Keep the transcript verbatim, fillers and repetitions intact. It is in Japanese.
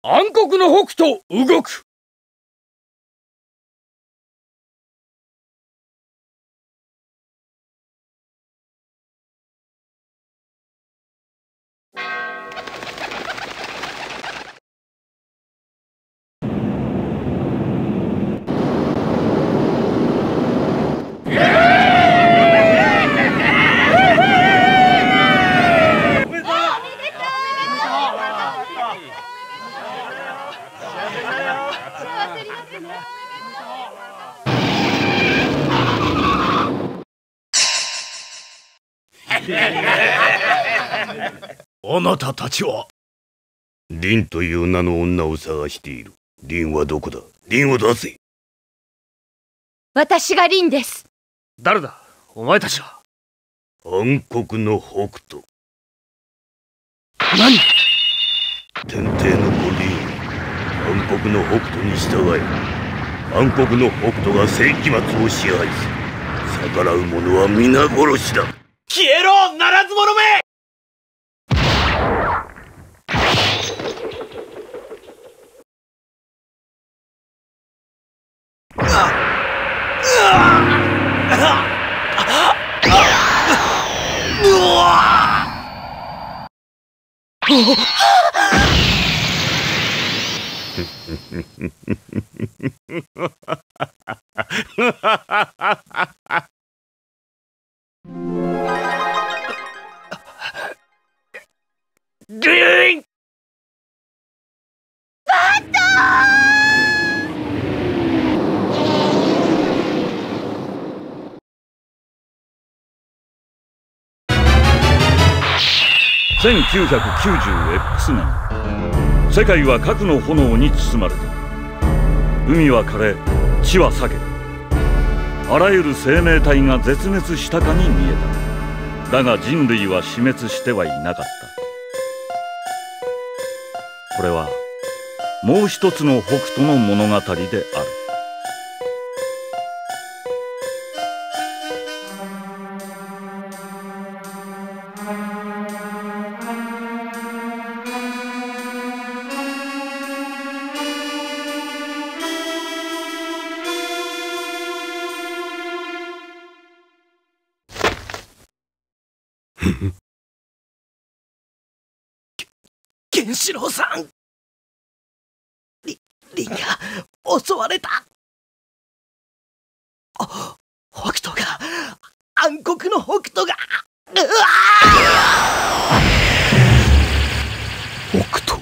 暗黒の北斗動く。 あなたたちはリンという名の女を探している。リンはどこだ？リンを出せ。 私がリンです。 誰だお前たちは？ 暗黒の北斗。 何？ 天帝の子リン、暗黒の北斗に従え。暗黒の北斗が世紀末を支配する。逆らう者は皆殺しだ。 消えろならず者め！リン！ バッタせんきゅうひゃくきゅうじゅうエックス 年、世界は核の炎に包まれた。海は枯れ、地は裂け、あらゆる生命体が絶滅したかに見えた。だが人類は死滅してはいなかった。これはもう一つの北斗の物語である。 ケンシロウさん、リリンが襲われた。あ、北斗が、暗黒の北斗が、うわー！北斗。